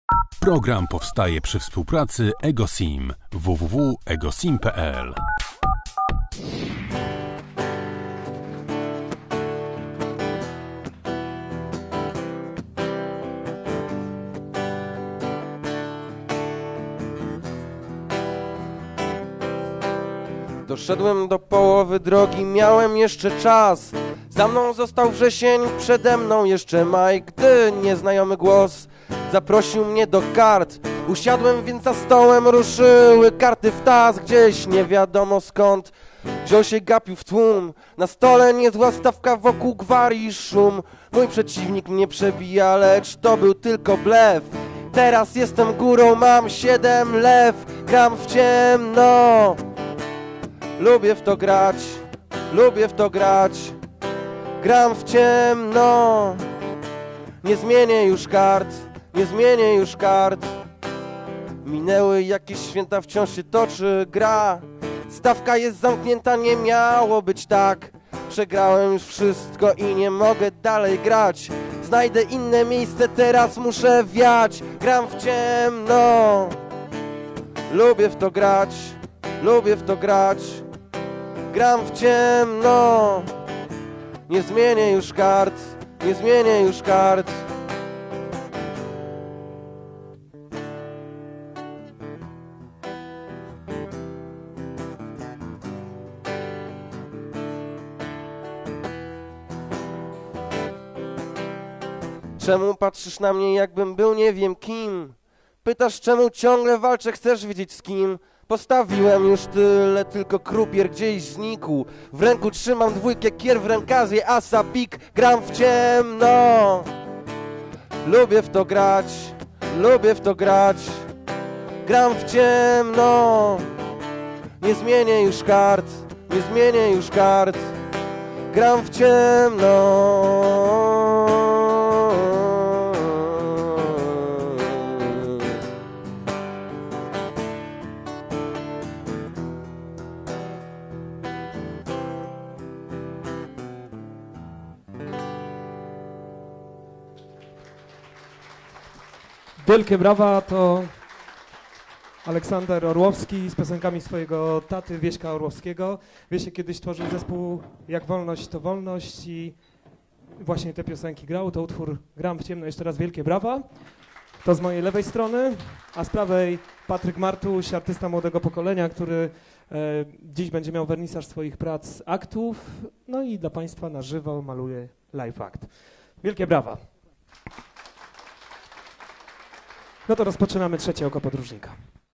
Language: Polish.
Program powstaje przy współpracy EgoSim www.egosim.pl. Doszedłem do połowy drogi, miałem jeszcze czas. Za mną został wrzesień, przede mną jeszcze maj. Gdy nieznajomy głos zaprosił mnie do kart, usiadłem więc za stołem, ruszyły karty w tas. Gdzieś nie wiadomo skąd wziął się gapił w tłum. Na stole niezła stawka, wokół gwar i szum. Mój przeciwnik mnie przebija, lecz to był tylko blef. Teraz jestem górą, mam 7 lew. Gram w ciemno, lubię w to grać, lubię w to grać. Gram w ciemno, nie zmienię już kart, nie zmienię już kart. Minęły jakieś święta, wciąż się toczy gra. Stawka jest zamknięta, nie miało być tak. Przegrałem już wszystko i nie mogę dalej grać. Znajdę inne miejsce, teraz muszę wiać. Gram w ciemno, lubię w to grać, lubię w to grać. Gram w ciemno, nie zmienię już kart, nie zmienię już kart. Czemu patrzysz na mnie, jakbym był nie wiem kim? Pytasz, czemu ciągle walczę, chcesz wiedzieć z kim? Postawiłem już tyle, tylko krupier gdzieś znikł. W ręku trzymam dwójkę kier, w rękawie asa pik. Gram w ciemno, lubię w to grać, lubię w to grać. Gram w ciemno, nie zmienię już kart, nie zmienię już kart. Gram w ciemno. Wielkie brawa, to Aleksander Orłowski z piosenkami swojego taty Wieśka Orłowskiego. Wiesiek kiedyś tworzył zespół Jak wolność to wolność i właśnie te piosenki grał. To utwór Gram w ciemno. Jeszcze raz wielkie brawa. To z mojej lewej strony, a z prawej Patryk Martuś, artysta młodego pokolenia, który dziś będzie miał wernisaż swoich prac aktów. No i dla Państwa na żywo maluje live act. Wielkie brawa. No to rozpoczynamy trzecie oko podróżnika.